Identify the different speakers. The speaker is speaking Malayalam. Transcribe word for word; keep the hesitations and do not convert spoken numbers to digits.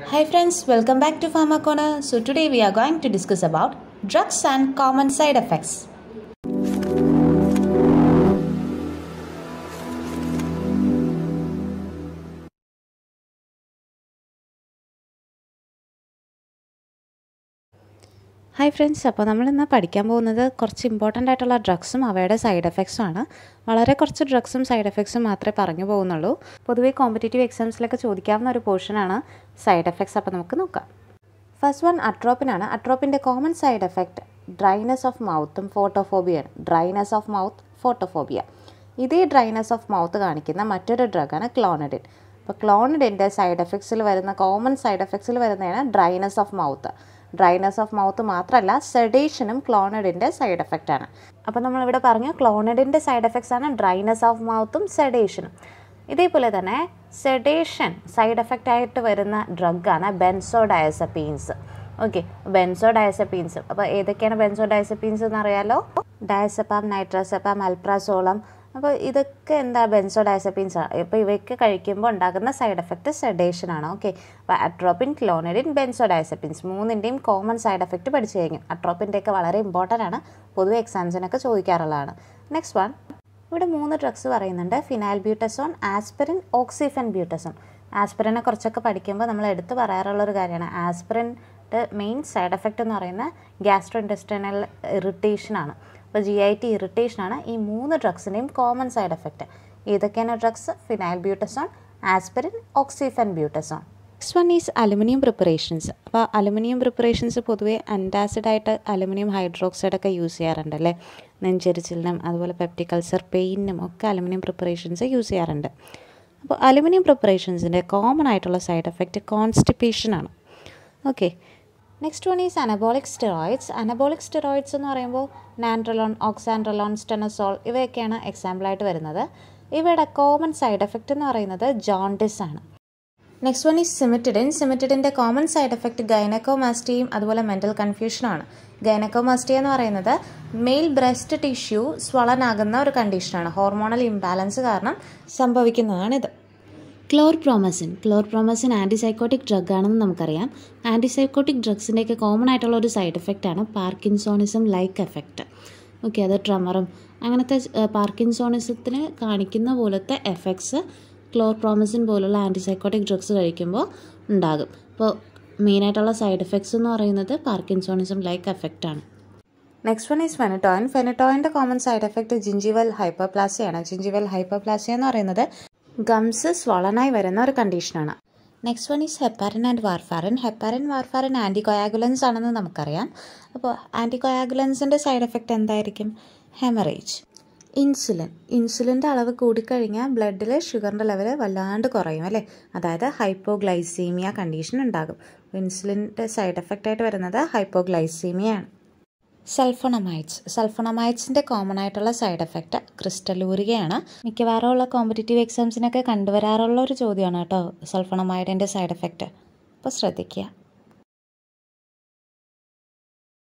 Speaker 1: Hi friends, welcome back to Pharma Corner. So today we are going to discuss about drugs and common side effects. Hi friends, അപ്പോൾ നമ്മളിന്ന് പഠിക്കാൻ പോകുന്നത് കുറച്ച് ഇമ്പോർട്ടൻ്റ് ആയിട്ടുള്ള ഡ്രഗ്സും അവയുടെ സൈഡ് എഫക്ട്സും ആണ്. വളരെ കുറച്ച് ഡ്രഗ്സും സൈഡ് എഫക്ട്സും മാത്രമേ പറഞ്ഞു പോകുന്നുള്ളൂ. പൊതുവേ കോമ്പറ്റേറ്റീവ് എക്സാംസിലൊക്കെ ചോദിക്കാവുന്ന ഒരു പോർഷനാണ് സൈഡ് എഫക്ട്സ്. അപ്പോൾ നമുക്ക് നോക്കാം. ഫസ്റ്റ് വൺ അട്രോപ്പിനാണ്. അട്രോപ്പിൻ്റെ common side effect dryness of മൗത്തും ഫോട്ടോഫോബിയാണ്. Dryness of mouth, photophobia. ഇതേ ഡ്രൈനെസ് ഓഫ് മൗത്ത് കാണിക്കുന്ന മറ്റൊരു ഡ്രഗാണ് ക്ലോണിഡിൻ. അപ്പോൾ ക്ലോണിഡിൻ്റെ സൈഡ് എഫക്ട്സിൽ വരുന്ന കോമൺ സൈഡ് എഫക്ട്സിൽ വരുന്നതാണ് dryness of mouth. Dryness of mouth മാത്രമല്ല, സെഡേഷനും ക്ലോണിഡിൻ്റെ സൈഡ് എഫക്റ്റാണ്. അപ്പോൾ നമ്മളിവിടെ പറഞ്ഞു ക്ലോണിഡിൻ്റെ സൈഡ് എഫക്ട്സ് ആണ് ഡ്രൈനെസ് ഓഫ് മൗത്തും സെഡേഷനും. ഇതേപോലെ തന്നെ സെഡേഷൻ സൈഡ് എഫക്റ്റ് ആയിട്ട് വരുന്ന ഡ്രഗാണ് ബെൻസോഡയസെപ്പീൻസ്. ഓക്കെ, ബെൻസോഡയസെപ്പീൻസ്. അപ്പോൾ ഏതൊക്കെയാണ് ബെൻസോഡയസെപ്പീൻസ് എന്നറിയാലോ? ഡയസെപ്പാം, നൈട്രസെപ്പാം, അൽപ്രാസോളം. അപ്പോൾ ഇതൊക്കെ എന്താ ബെൻസോഡയസെപ്പീൻസ് ആണ്. അപ്പോൾ ഇവയ്ക്ക് കഴിക്കുമ്പോൾ ഉണ്ടാകുന്ന സൈഡ് എഫക്റ്റ് സെഡേഷൻ ആണ്. ഓക്കെ, അപ്പോൾ അട്രോപ്പിൻ, ക്ലോണിഡിൻ, ബെൻസോഡയസെപ്പീൻസ് മൂന്നിൻ്റെയും കോമൺ സൈഡ് എഫക്റ്റ് പഠിച്ചു കഴിഞ്ഞു. അട്രോപ്പിൻ്റെയൊക്കെ വളരെ ഇമ്പോർട്ടൻ്റ് ആണ്, പൊതുവെ എക്സാംസിനൊക്കെ ചോദിക്കാറുള്ളതാണ്. നെക്സ്റ്റ് വൺ, ഇവിടെ മൂന്ന് ഡ്രഗ്സ് പറയുന്നുണ്ട്. Phenyl ബ്യൂട്ടസോൺ, aspirin, ഓക്സിഫെൻ ബ്യൂട്ടസോൺ. ആസ്പിരിനെ കുറച്ചൊക്കെ പഠിക്കുമ്പോൾ നമ്മൾ എടുത്ത് പറയാറുള്ളൊരു കാര്യമാണ്. ആസ്പിരിൻ്റെ മെയിൻ സൈഡ് എഫക്റ്റ് എന്ന് പറയുന്നത് ഗ്യാസ്ട്രോ ഇൻറ്റെസ്റ്റിനൽ ഇറിറ്റേഷനാണ്. അപ്പോൾ ജി ഐ ടി ഇറിറ്റേഷനാണ് ഈ മൂന്ന് ഡ്രഗ്സിൻ്റെയും കോമൺ സൈഡ് എഫക്റ്റ്. ഏതൊക്കെയാണ് drugs? Phenylbutazone, aspirin, oxyphenbutazone. Next one is aluminium preparations. അപ്പോൾ അലുമിനിയം പ്രിപ്പറേഷൻസ് പൊതുവെ അൻറ്റാസിഡായിട്ട് അലുമിനിയം ഹൈഡ്രോക്സൈഡൊക്കെ യൂസ് ചെയ്യാറുണ്ട് അല്ലേ? നെഞ്ചെരിച്ചിലിനും അതുപോലെ പെപ്റ്റിക് അൾസർ പെയിനും ഒക്കെ അലുമിനിയം പ്രിപ്പറേഷൻസ് യൂസ് ചെയ്യാറുണ്ട്. അപ്പോൾ അലുമിനിയം പ്രിപ്പറേഷൻസിൻ്റെ കോമൺ ആയിട്ടുള്ള സൈഡ് എഫക്റ്റ് കോൺസ്റ്റിപ്പേഷനാണ്. Okay, next one is anabolic steroids. Anabolic steroids എന്ന് പറയുമ്പോൾ നാൻഡ്രലോൺ, ഓക്സാൻഡ്രലോൺ, സ്റ്റെനസോൾ ഇവയൊക്കെയാണ് എക്സാമ്പിളായിട്ട് വരുന്നത്. ഇവയുടെ കോമൺ സൈഡ് എഫക്റ്റ് എന്ന് പറയുന്നത് ജോണ്ടിസ് ആണ്. Next one is cimetidine. സിമിറ്റിഡിൻ്റെ കോമൺ സൈഡ് എഫക്റ്റ് ഗൈനക്കോമാസ്റ്റിയും അതുപോലെ മെൻ്റൽ കൺഫ്യൂഷനുമാണ്. ഗൈനക്കോമാസ്റ്റിയ എന്ന് പറയുന്നത് മെയിൽ ബ്രസ്റ്റ് ടിഷ്യൂ സ്വളനാകുന്ന ഒരു കണ്ടീഷനാണ്. ഹോർമോണൽ ഇംബാലൻസ് കാരണം സംഭവിക്കുന്നതാണിത്. ക്ലോർപ്രോമസിൻ. ക്ലോർപ്രോമസിൻ ആൻറ്റിസൈക്കോട്ടിക് ഡ്രഗ് ആണെന്ന് നമുക്കറിയാം. ആൻറ്റിസൈക്കോട്ടിക് ഡ്രഗ്സിൻ്റെയൊക്കെ കോമൺ ആയിട്ടുള്ള ഒരു സൈഡ് എഫക്റ്റാണ് പാർക്കിൻസോണിസം ലൈക്ക് എഫക്റ്റ്. ഓക്കെ, അത് ട്രമറും അങ്ങനത്തെ പാർക്കിൻസോണിസത്തിന് കാണിക്കുന്ന പോലത്തെ എഫക്ട്സ് ക്ലോർപ്രോമസിൻ പോലുള്ള ആൻറ്റിസൈക്കോട്ടിക് ഡ്രഗ്സ് കഴിക്കുമ്പോൾ ഉണ്ടാകും. അപ്പോൾ മെയിനായിട്ടുള്ള സൈഡ് എഫക്ട്സ് എന്ന് പറയുന്നത് പാർക്കിൻസോണിസം ലൈക്ക് എഫക്റ്റാണ്. Next one is phenytoin. ഫെനറ്റോയിൻ്റെ കോമൺ സൈഡ് എഫക്റ്റ് ജിഞ്ചിവൽ ഹൈപ്പർപ്ലാസിയാണ്. ജിഞ്ചിവൽ ഹൈപ്പർപ്ലാസിയ എന്ന് പറയുന്നത് ഗംസ് സ്വളനായി വരുന്ന ഒരു കണ്ടീഷനാണ്. Next one is heparin and warfarin. Heparin, warfarin anticoagulants ആണെന്ന് നമുക്കറിയാം. അപ്പോൾ ആൻറ്റികോയാഗുലൻസിൻ്റെ സൈഡ് എഫക്റ്റ് എന്തായിരിക്കും? ഹെമറേജ്. ഇൻസുലിൻ. ഇൻസുലിൻ്റെ അളവ് കൂടിക്കഴിഞ്ഞാൽ ബ്ലഡിൽ ഷുഗറിൻ്റെ ലെവൽ വല്ലാണ്ട് കുറയും അല്ലേ? അതായത് ഹൈപ്പോഗ്ലൈസീമിയ കണ്ടീഷൻ ഉണ്ടാകും. ഇൻസുലിൻ്റെ സൈഡ് എഫക്റ്റ് ആയിട്ട് വരുന്നത് ഹൈപ്പോഗ്ലൈസീമിയാണ്. സൾഫോണമൈഡ്സ്. സൾഫോണമൈഡ്സിൻ്റെ കോമൺ ആയിട്ടുള്ള സൈഡ് എഫക്റ്റ് ക്രിസ്റ്റലൂറിയയാണ്. മിക്കവാറും ഉള്ള കോമ്പറ്റേറ്റീവ് എക്സാംസിനൊക്കെ കണ്ടുവരാറുള്ള ഒരു ചോദ്യമാണ് കേട്ടോ സൾഫോണമൈഡിൻ്റെ സൈഡ് എഫക്റ്റ്. അപ്പോൾ ശ്രദ്ധിക്കുക.